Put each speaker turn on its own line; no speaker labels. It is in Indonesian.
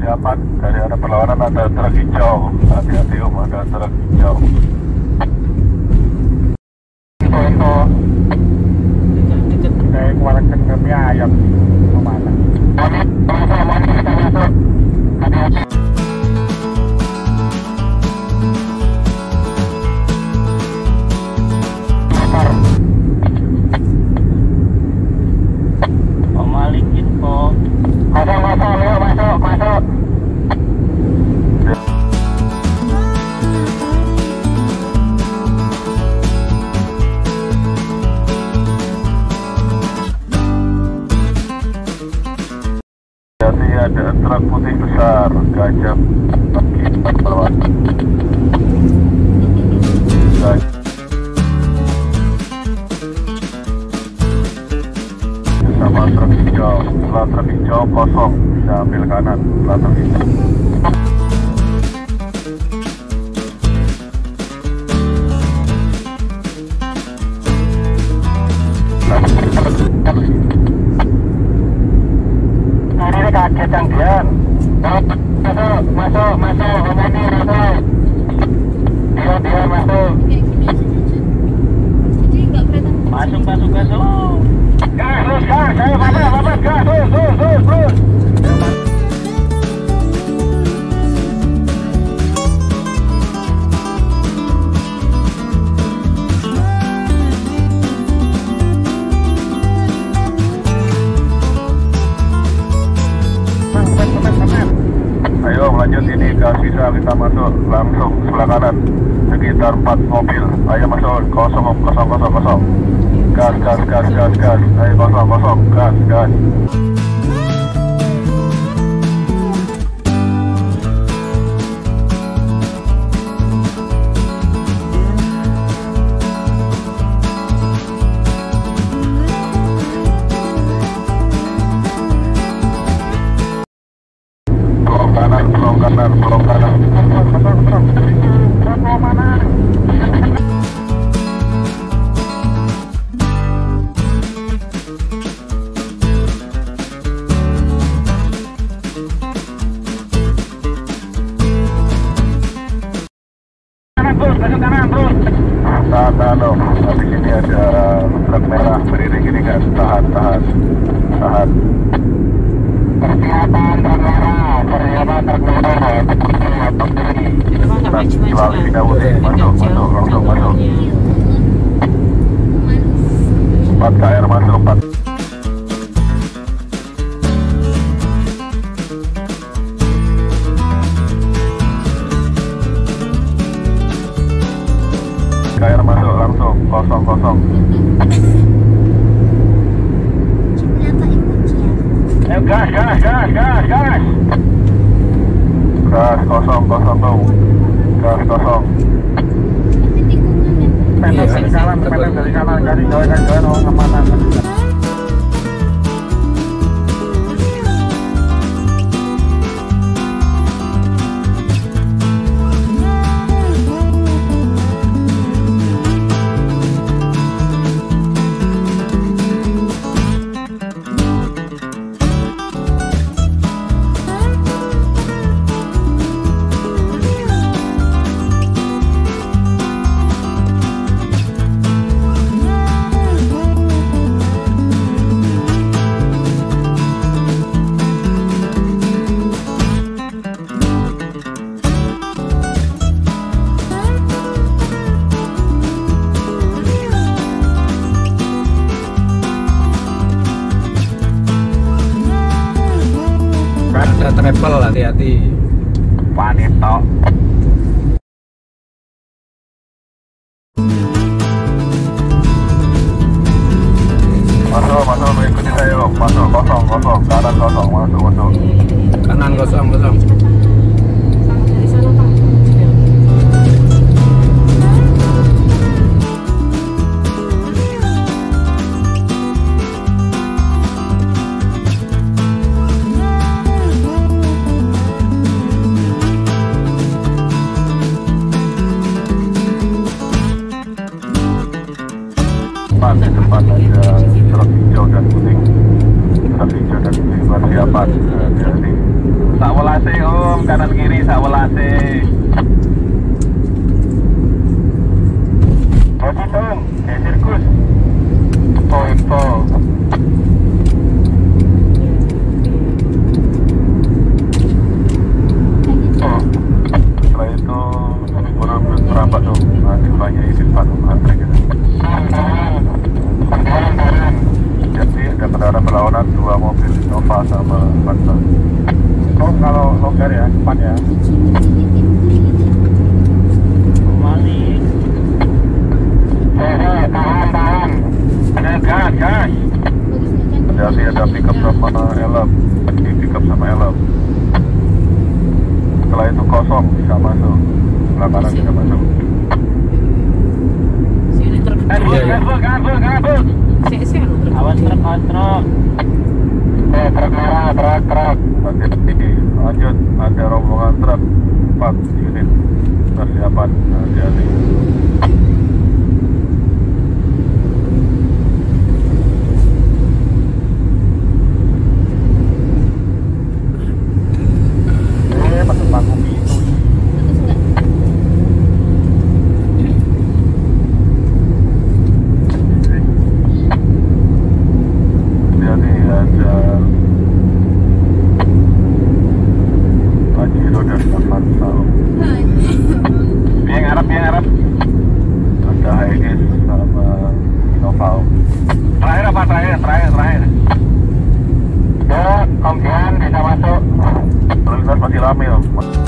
persiapan dari arah perlawanan ada truk hijau. Hati-hati Om, ada truk hijau. Info. Kayak keluarkan kami ayam kemana? Hati-hati.
Malik info.
Masuk, yuk masuk. Jadi ada truk putih besar, gajah bawah. Sama truk hijau, setelah truk hijau kosong, bisa ambil kanan setelah truk hijau. Ini kaget yang Dian. Masuk, Om ini masuk. Dia masuk.
Masuk.
Gas, saya bapak, gas, terus. Ayo lanjut, ini gas bisa kita masuk langsung sebelah kanan sekitar 4 mobil. Ayo masuk, kosong. Gas. Ayo kosong, gas. Belum kanan. Mau mana? Kanan terus. Tahan dong. Habis ini ada truk merah beriring ini kan. Tahan. Persiapan truk merah. Melalui Bidawuri, masuk. 4 KR masuk, 4. KR masuk langsung, kosong. Ayo gas. Gas kosong dong. Gas kosong. Pendek dari kanan, garis join orang kemana?
Ada travel, hati-hati.
Wanita. Masuk, ikuti saya Om. Masuk, kosong. Kanan kosong, masuk.
Kanan kosong.
Di depan ada truk hijau dan kuning persiapan. Jadi tak Sawelase om, kanan kiri sawelase. Posisi om, sirkus. Info. Setelah itu baru merapat tuh, nanti banyak isi depan antre gitu. Jadi ada kendaraan berlawanan 2 mobil Innova sama Mazda. Oh kalau longgar ya, depan ya.
Balik.
Tahan. Ada gas. Hati-hati ada pickup sama elem. Di pickup sama elem. Setelah itu kosong bisa masuk. Sebelah kanan bisa masuk. Kabur.
Awas truk.
Truk merah, truk. Hati-hati, lanjut. Ada rombongan truk 4 unit persiapan. Hati-hati. Masuk bangku itu. Hati-hati ada Pajero dan Avanza. Yang Arab. Ada Hiace sama Innova. Terakhir. Ya, kompian bisa masuk. Lalu lintas masih rame om.